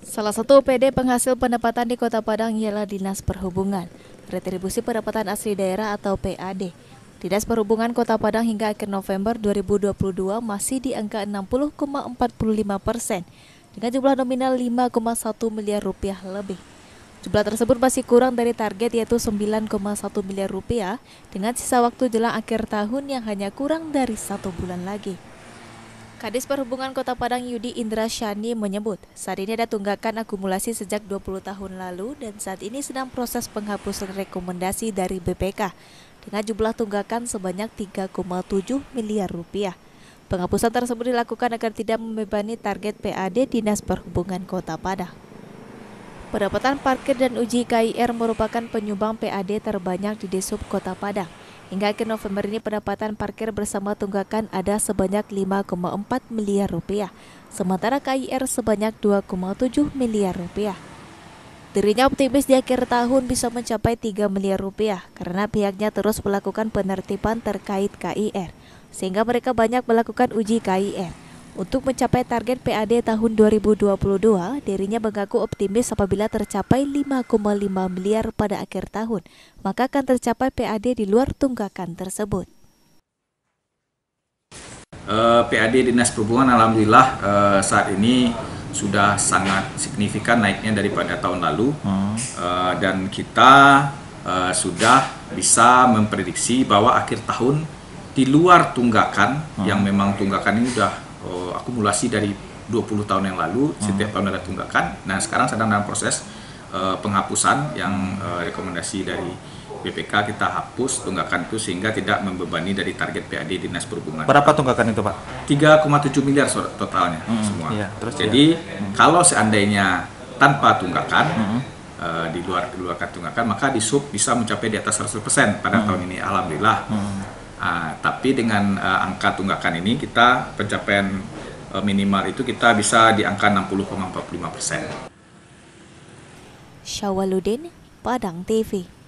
Salah satu OPD penghasil pendapatan di Kota Padang ialah Dinas Perhubungan, Retribusi Pendapatan Asli Daerah atau PAD. Dinas Perhubungan Kota Padang hingga akhir November 2022 masih di angka 60,45% dengan jumlah nominal 5,1 miliar rupiah lebih. Jumlah tersebut masih kurang dari target yaitu 9,1 miliar rupiah dengan sisa waktu jelang akhir tahun yang hanya kurang dari 1 bulan lagi. Kadis Perhubungan Kota Padang Yudi Indra Shani menyebut, saat ini ada tunggakan akumulasi sejak 20 tahun lalu dan saat ini sedang proses penghapusan rekomendasi dari BPK dengan jumlah tunggakan sebanyak 3,7 miliar rupiah. Penghapusan tersebut dilakukan agar tidak membebani target PAD Dinas Perhubungan Kota Padang. Pendapatan parkir dan uji KIR merupakan penyumbang PAD terbanyak di Disub Kota Padang. Hingga akhir November ini pendapatan parkir bersama tunggakan ada sebanyak 5,4 miliar rupiah, sementara KIR sebanyak 2,7 miliar rupiah. Dirinya optimis di akhir tahun bisa mencapai 3 miliar rupiah karena pihaknya terus melakukan penertiban terkait KIR, sehingga mereka banyak melakukan uji KIR. Untuk mencapai target PAD tahun 2022, dirinya mengaku optimis apabila tercapai 5,5 miliar pada akhir tahun, maka akan tercapai PAD di luar tunggakan tersebut. PAD Dinas Perhubungan alhamdulillah saat ini sudah sangat signifikan naiknya daripada tahun lalu dan kita sudah bisa memprediksi bahwa akhir tahun di luar tunggakan yang memang tunggakan ini sudah akumulasi dari 20 tahun yang lalu, setiap tahun ada tunggakan. Nah, sekarang sedang dalam proses penghapusan yang rekomendasi dari BPK, kita hapus tunggakan itu sehingga tidak membebani dari target PAD Dinas Perhubungan. Berapa tunggakan itu, Pak? 3,7 miliar totalnya semua. Iya, terus jadi kalau seandainya tanpa tunggakan, di luar tunggakan, maka Disub bisa mencapai di atas 100% pada tahun ini, alhamdulillah. Tapi dengan angka tunggakan ini kita pencapaian minimal itu kita bisa di angka 60,45%. Syawaludin, Padang TV.